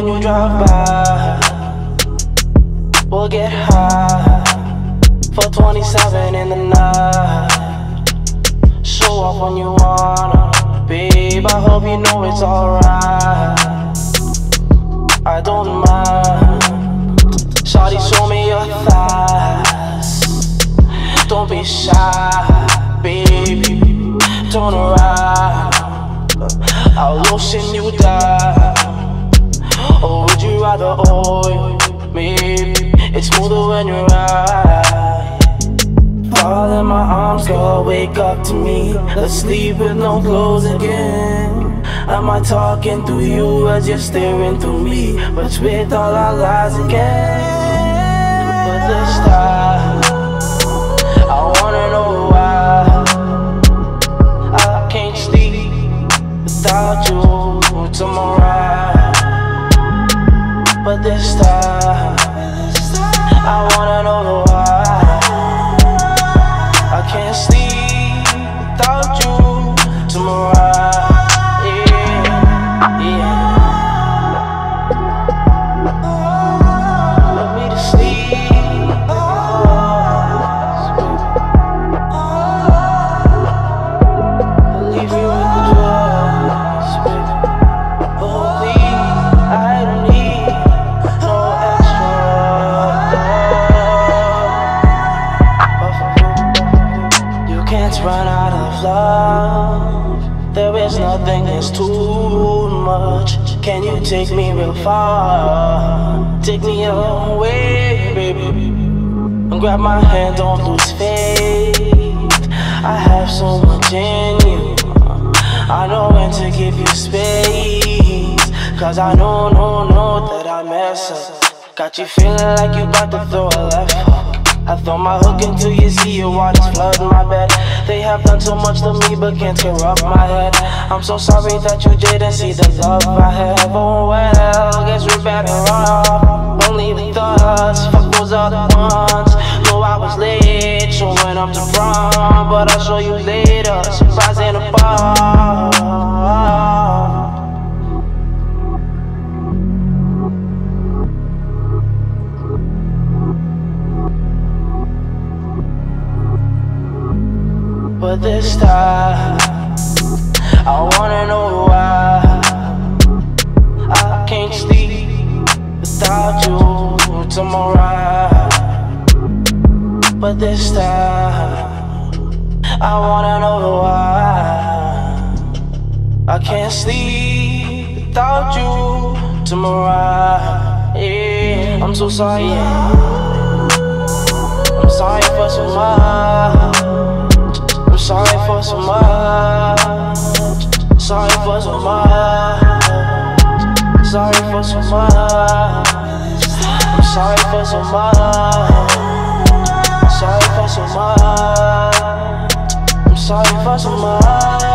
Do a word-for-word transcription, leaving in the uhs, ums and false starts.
when you drive by. We'll get high for twenty-seven in the night. Show off when you wanna, babe. I hope you know it's alright. I don't mind. Shawty, show me your thighs. Don't be shy, baby. Turn around. I'll lotion you down. Or would you rather oil? Maybe it's smoother when you ride. Fall in my arms, girl, wake up to me. Let's sleep with no clothes again. Am I talking through you as you're staring through me? But with all our lies again. But this time I wanna know why I can't sleep without you tomorrow. But this time I wanna know why I can't sleep without you tomorrow. Yeah, yeah. Let me to sleep. I'll leave you with the drugs, baby. Oh, please, I don't need no extra. You can't run out of love. There is nothing that's too much. Can you take me real far? Take me away, baby. And grab my hand, don't lose faith. I have so much in you. I know when to give you space. Cause I know, know, know that I mess up. Got you feeling like you about to throw a left hook. I throw my hook into you, see your waters flood my bed. They have done so much to me but can't corrupt my head. I'm so sorry that you didn't see the love I have. Oh well, guess we better off. Only the thoughts, fuck those other ones. Know I was late, showing up to prom, but I'll show you later, surprise in a bar. But this time I wanna know why I can't sleep without you tomorrow. But this time I wanna know why I can't sleep without you tomorrow. Yeah, I'm so sorry, yeah. I'm sorry for so much. I'm sorry for so much. Sorry for so much. Sorry for so much. I'm sorry for so much. Sorry for so much. I'm sorry for so much.